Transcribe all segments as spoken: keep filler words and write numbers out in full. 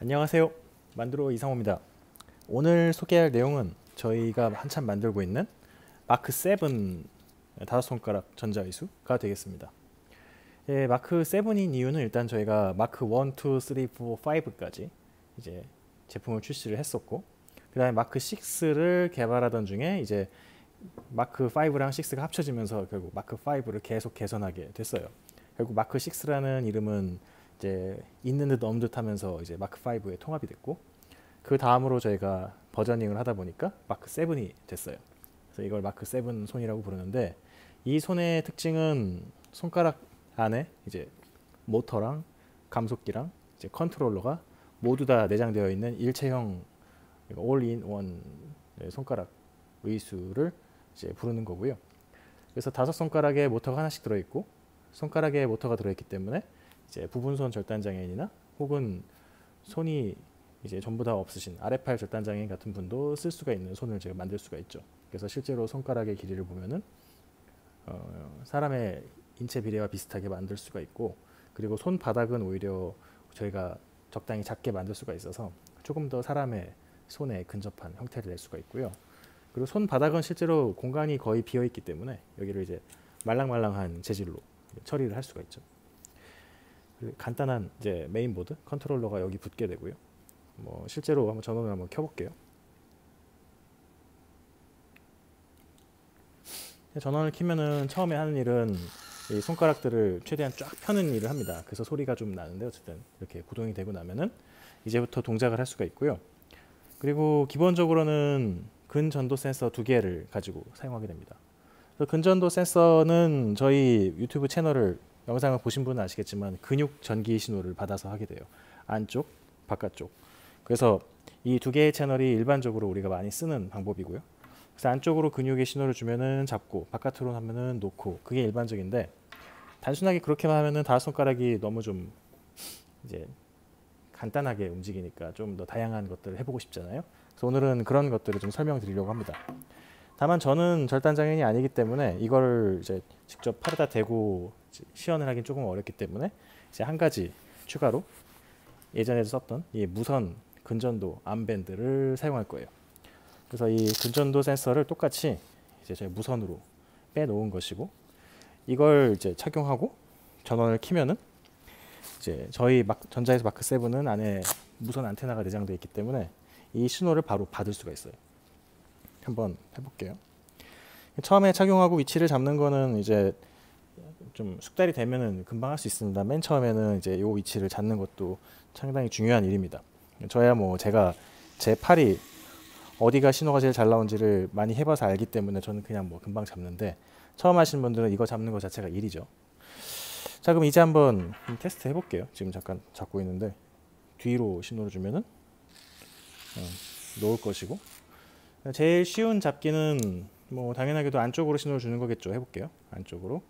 안녕하세요. 만드로 이상호입니다. 오늘 소개할 내용은 저희가 한참 만들고 있는 마크 세븐 다섯 손가락 전자의수가 되겠습니다. 예, 마크 세븐인 이유는 일단 저희가 마크 일, 이, 삼, 사, 오까지 이제 제품을 출시를 했었고, 그 다음에 마크 식스를 개발하던 중에 이제 마크 오랑 식스가 합쳐지면서 결국 마크 오를 계속 개선하게 됐어요. 결국 마크 식스라는 이름은 이제 있는 듯 없는 듯 하면서 이제 마크 오에 통합이 됐고, 그 다음으로 저희가 버저닝을 하다 보니까 마크 세븐이 됐어요. 그래서 이걸 마크 세븐 손이라고 부르는데, 이 손의 특징은 손가락 안에 이제 모터랑 감속기랑 이제 컨트롤러가 모두 다 내장되어 있는 일체형 올인원 손가락 의수를 이제 부르는 거고요. 그래서 다섯 손가락에 모터가 하나씩 들어있고, 손가락에 모터가 들어있기 때문에 이제 부분손 절단장애인이나 혹은 손이 이제 전부 다 없으신 아랫팔 절단장애인 같은 분도 쓸 수가 있는 손을 제가 만들 수가 있죠. 그래서 실제로 손가락의 길이를 보면은 어, 사람의 인체 비례와 비슷하게 만들 수가 있고, 그리고 손바닥은 오히려 저희가 적당히 작게 만들 수가 있어서 조금 더 사람의 손에 근접한 형태를 낼 수가 있고요. 그리고 손바닥은 실제로 공간이 거의 비어 있기 때문에 여기를 이제 말랑말랑한 재질로 처리를 할 수가 있죠. 간단한 이제 메인보드 컨트롤러가 여기 붙게 되고요. 뭐 실제로 한번 전원을 한번 켜볼게요. 전원을 켜면은 처음에 하는 일은 이 손가락들을 최대한 쫙 펴는 일을 합니다. 그래서 소리가 좀 나는데, 어쨌든 이렇게 구동이 되고 나면은 이제부터 동작을 할 수가 있고요. 그리고 기본적으로는 근전도 센서 두 개를 가지고 사용하게 됩니다. 그래서 근전도 센서는 저희 유튜브 채널을 영상을 보신 분은 아시겠지만 근육 전기 신호를 받아서 하게 돼요. 안쪽, 바깥쪽. 그래서 이 두 개의 채널이 일반적으로 우리가 많이 쓰는 방법이고요. 그래서 안쪽으로 근육의 신호를 주면은 잡고, 바깥으로 하면은 놓고, 그게 일반적인데, 단순하게 그렇게만 하면은 다섯 손가락이 너무 좀 이제 간단하게 움직이니까 좀 더 다양한 것들을 해보고 싶잖아요. 그래서 오늘은 그런 것들을 좀 설명드리려고 합니다. 다만 저는 절단장애인이 아니기 때문에 이걸 이제 직접 팔에다 대고 시연을 하긴 조금 어렵기 때문에 이제 한 가지 추가로 예전에도 썼던 이 무선 근전도 암밴드를 사용할 거예요. 그래서 이 근전도 센서를 똑같이 이제 저희 무선으로 빼놓은 것이고, 이걸 이제 착용하고 전원을 켜면은 이제 저희 막 전자에서 마크 세븐은 안에 무선 안테나가 내장되어 있기 때문에 이 신호를 바로 받을 수가 있어요. 한번 해볼게요. 처음에 착용하고 위치를 잡는 거는 이제 좀 숙달이 되면은 금방 할 수 있습니다. 맨 처음에는 이제 이 위치를 잡는 것도 상당히 중요한 일입니다. 저야 뭐 제가 제 팔이 어디가 신호가 제일 잘 나온지를 많이 해봐서 알기 때문에 저는 그냥 뭐 금방 잡는데, 처음 하시는 분들은 이거 잡는 것 자체가 일이죠. 자, 그럼 이제 한번 테스트 해볼게요. 지금 잠깐 잡고 있는데 뒤로 신호를 주면은 어, 놓을 것이고, 제일 쉬운 잡기는 뭐 당연하게도 안쪽으로 신호를 주는 거겠죠. 해볼게요. 안쪽으로.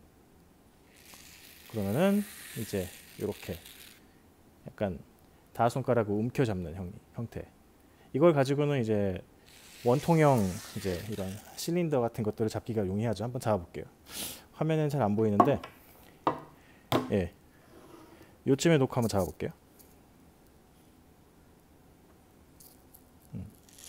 그러면은 이제 이렇게 약간 다섯 손가락을 움켜 잡는 형, 형태. 이걸 가지고는 이제 원통형 이제 이런 실린더 같은 것들을 잡기가 용이하죠. 한번 잡아볼게요. 화면에는 잘 안 보이는데, 예, 요쯤에 놓고 한번 잡아볼게요. 음.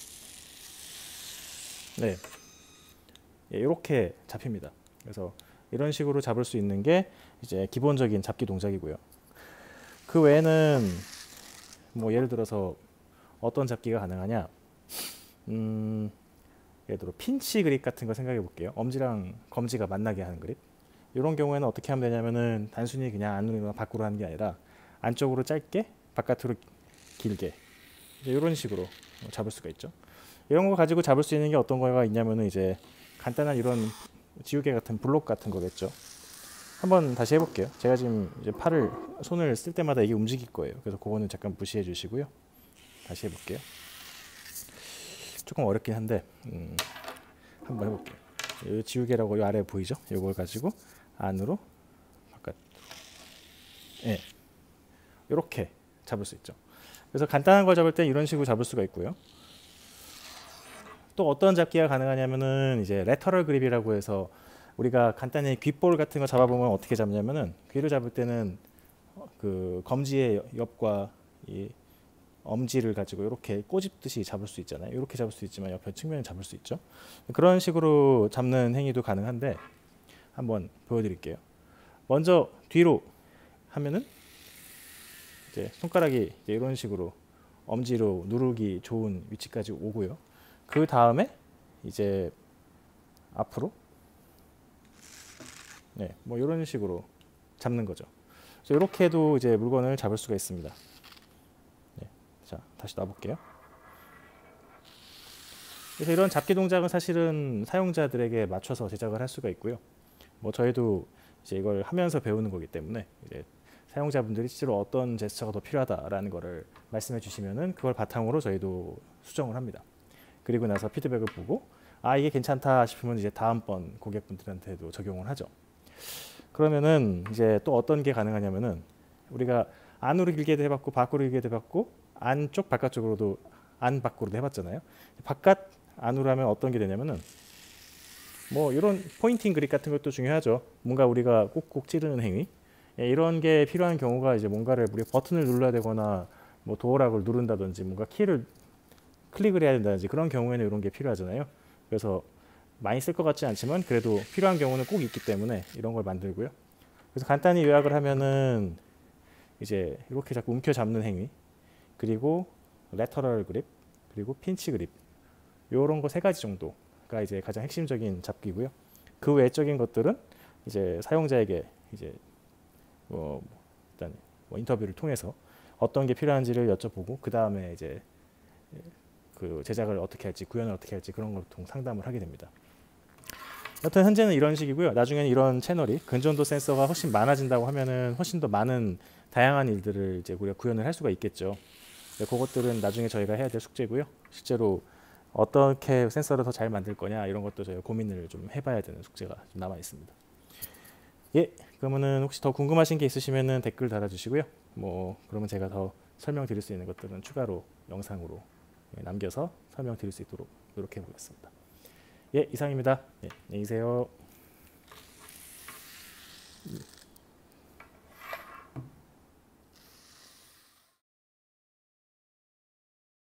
네, 예, 이렇게 잡힙니다. 그래서 이런 식으로 잡을 수 있는 게 이제 기본적인 잡기 동작이고요. 그 외에는 뭐 예를 들어서 어떤 잡기가 가능하냐, 음, 예를 들어 핀치 그립 같은 거 생각해 볼게요. 엄지랑 검지가 만나게 하는 그립. 이런 경우에는 어떻게 하면 되냐면은 단순히 그냥 안으로 밖으로 하는 게 아니라 안쪽으로 짧게 바깥으로 길게 이런 식으로 잡을 수가 있죠. 이런 거 가지고 잡을 수 있는 게 어떤 거가 있냐면은 이제 간단한 이런 지우개 같은 블록 같은 거겠죠. 한번 다시 해볼게요. 제가 지금 이제 팔을 손을 쓸 때마다 이게 움직일 거예요. 그래서 그거는 잠깐 무시해 주시고요. 다시 해볼게요. 조금 어렵긴 한데 음, 한번 해볼게요. 이 지우개라고 이 아래 보이죠? 이걸 가지고 안으로 바깥, 예, 이렇게 잡을 수 있죠. 그래서 간단한 걸 잡을 때 이런 식으로 잡을 수가 있고요. 또 어떤 잡기가 가능하냐면은 이제 레터럴 그립이라고 해서 우리가 간단히 귓볼 같은 거 잡아보면 어떻게 잡냐면은, 귀를 잡을 때는 그 검지의 옆과 이 엄지를 가지고 이렇게 꼬집듯이 잡을 수 있잖아요. 이렇게 잡을 수 있지만 옆에 측면을 잡을 수 있죠. 그런 식으로 잡는 행위도 가능한데 한번 보여드릴게요. 먼저 뒤로 하면은 이제 손가락이 이제 이런 식으로 엄지로 누르기 좋은 위치까지 오고요. 그 다음에 이제 앞으로 네, 뭐 이런 식으로 잡는 거죠. 그래서 이렇게도 이제 물건을 잡을 수가 있습니다. 네, 자, 다시 놔볼게요. 그래서 이런 잡기 동작은 사실은 사용자들에게 맞춰서 제작을 할 수가 있고요. 뭐 저희도 이제 이걸 하면서 배우는 거기 때문에 이제 사용자분들이 실제로 어떤 제스처가 더 필요하다라는 거를 말씀해 주시면은 그걸 바탕으로 저희도 수정을 합니다. 그리고 나서 피드백을 보고 아 이게 괜찮다 싶으면 이제 다음번 고객분들한테도 적용을 하죠. 그러면은 이제 또 어떤 게 가능하냐면은 우리가 안으로 길게도 해봤고 밖으로 길게도 해봤고 안쪽 바깥쪽으로도 안 밖으로도 해봤잖아요. 바깥 안으로 하면 어떤 게 되냐면은 뭐 이런 포인팅 그립 같은 것도 중요하죠. 뭔가 우리가 꾹꾹 찌르는 행위 예, 이런 게 필요한 경우가 이제 뭔가를 우리가 버튼을 눌러야 되거나 뭐 도어락을 누른다든지 뭔가 키를 클릭을 해야 된다든지 그런 경우에는 이런 게 필요하잖아요. 그래서 많이 쓸 것 같지 않지만 그래도 필요한 경우는 꼭 있기 때문에 이런 걸 만들고요. 그래서 간단히 요약을 하면은 이제 이렇게 자꾸 움켜 잡는 행위 그리고 레터럴 그립 그리고 핀치 그립 이런 거 세 가지 정도가 이제 가장 핵심적인 잡기고요. 그 외적인 것들은 이제 사용자에게 이제 뭐 일단 뭐 인터뷰를 통해서 어떤 게 필요한지를 여쭤보고 그 다음에 이제 그 제작을 어떻게 할지 구현을 어떻게 할지 그런 걸 보통 상담을 하게 됩니다. 여튼 현재는 이런 식이고요. 나중에는 이런 채널이 근전도 센서가 훨씬 많아진다고 하면은 훨씬 더 많은 다양한 일들을 이제 우리가 구현을 할 수가 있겠죠. 그것들은 나중에 저희가 해야 될 숙제고요. 실제로 어떻게 센서를 더 잘 만들 거냐 이런 것도 저희가 고민을 좀 해봐야 되는 숙제가 좀 남아 있습니다. 예, 그러면은 혹시 더 궁금하신 게 있으시면은 댓글 달아주시고요. 뭐 그러면 제가 더 설명드릴 수 있는 것들은 추가로 영상으로 남겨서 설명드릴 수 있도록 노력해 보겠습니다. 예, 이상입니다. 예, 안녕히 계세요.